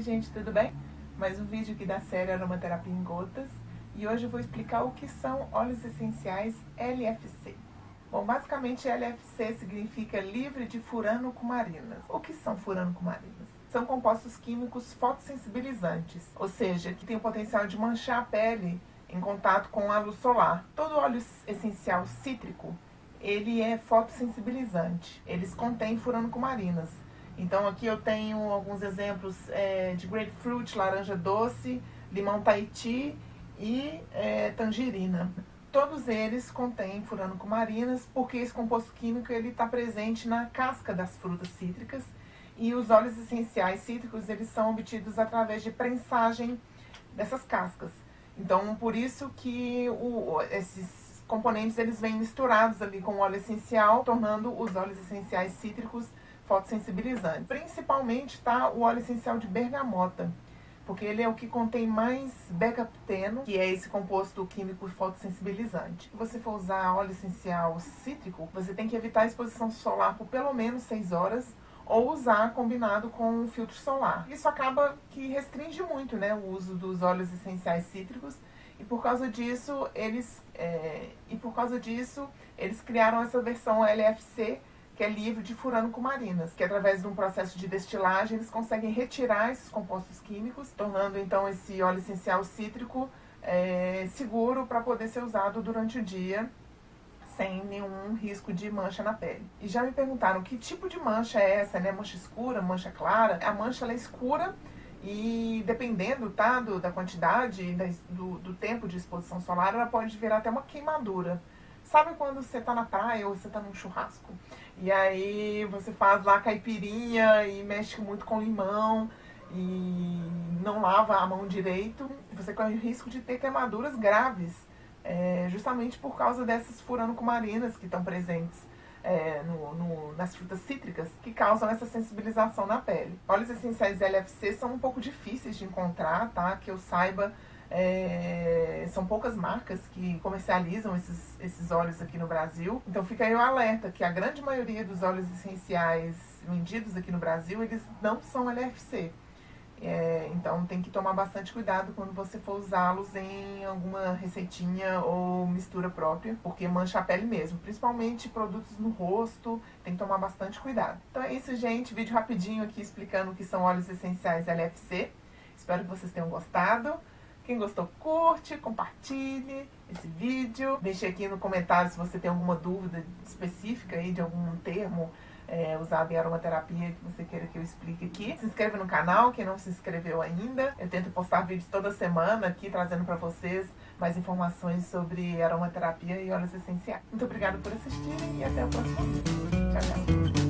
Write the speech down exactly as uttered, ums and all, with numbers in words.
gente, tudo bem? Mais um vídeo aqui da série Aromaterapia em Gotas. E hoje eu vou explicar o que são óleos essenciais L F C. Bom, basicamente L F C significa livre de furano-cumarinas. O que são furano-cumarinas? São compostos químicos fotossensibilizantes, ou seja, que têm o potencial de manchar a pele em contato com a luz solar. Todo óleo essencial cítrico, ele é fotossensibilizante. Eles contêm furano-cumarinas. Então aqui eu tenho alguns exemplos é, de grapefruit, laranja doce, limão Tahiti e é, tangerina. Todos eles contêm furano-cumarinas porque esse composto químico está presente na casca das frutas cítricas e os óleos essenciais cítricos eles são obtidos através de prensagem dessas cascas. Então por isso que o, esses componentes eles vêm misturados ali com o óleo essencial, tornando os óleos essenciais cítricos fotossensibilizantes. Principalmente tá o óleo essencial de bergamota, porque ele é o que contém mais becapteno, que é esse composto químico fotossensibilizante. Se você for usar óleo essencial cítrico, você tem que evitar a exposição solar por pelo menos seis horas, ou usar combinado com um filtro solar. Isso acaba que restringe muito, né, o uso dos óleos essenciais cítricos, e por causa disso eles, é, e por causa disso, eles criaram essa versão L F C, que é livre de furano-cumarinas, que através de um processo de destilagem eles conseguem retirar esses compostos químicos, tornando então esse óleo essencial cítrico é, seguro para poder ser usado durante o dia, sem nenhum risco de mancha na pele. E já me perguntaram que tipo de mancha é essa, né? Mancha escura, mancha clara? A mancha ela é escura e dependendo, tá, do, da quantidade e do, do tempo de exposição solar, ela pode virar até uma queimadura. Sabe quando você tá na praia ou você tá num churrasco? E aí você faz lá caipirinha e mexe muito com limão e não lava a mão direito, você corre o risco de ter queimaduras graves, é, justamente por causa dessas furano-cumarinas que estão presentes é, no, no, nas frutas cítricas, que causam essa sensibilização na pele. Óleos essenciais L F C são um pouco difíceis de encontrar, tá? Que eu saiba, É, são poucas marcas que comercializam esses, esses óleos aqui no Brasil. Então fica aí o alerta que a grande maioria dos óleos essenciais vendidos aqui no Brasil, eles não são L F C. É, então tem que tomar bastante cuidado quando você for usá-los em alguma receitinha ou mistura própria, porque mancha a pele mesmo, principalmente produtos no rosto, tem que tomar bastante cuidado. Então é isso, gente, vídeo rapidinho aqui explicando o que são óleos essenciais L F C. Espero que vocês tenham gostado. Quem gostou, curte, compartilhe esse vídeo. Deixe aqui no comentário se você tem alguma dúvida específica aí de algum termo é, usado em aromaterapia que você queira que eu explique aqui. Se inscreva no canal, quem não se inscreveu ainda. Eu tento postar vídeos toda semana aqui, trazendo para vocês mais informações sobre aromaterapia e óleos essenciais. Muito obrigada por assistirem e até o próximo vídeo. Tchau, tchau.